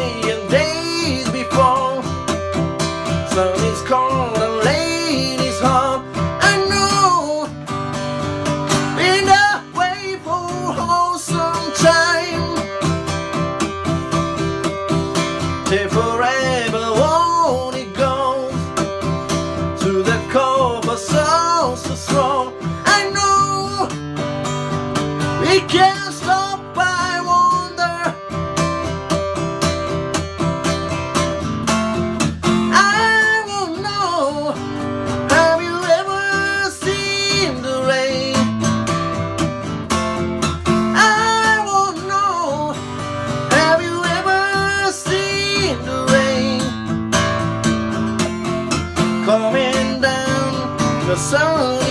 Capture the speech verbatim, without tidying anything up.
and days before. Sun is cold and late is hot. I know been away for some time. Till forever won't it go to the core of souls so strong. I know we can't stop. I wonder, I won't know. Have you ever seen the rain? I won't know. Have you ever seen the rain coming down the sun?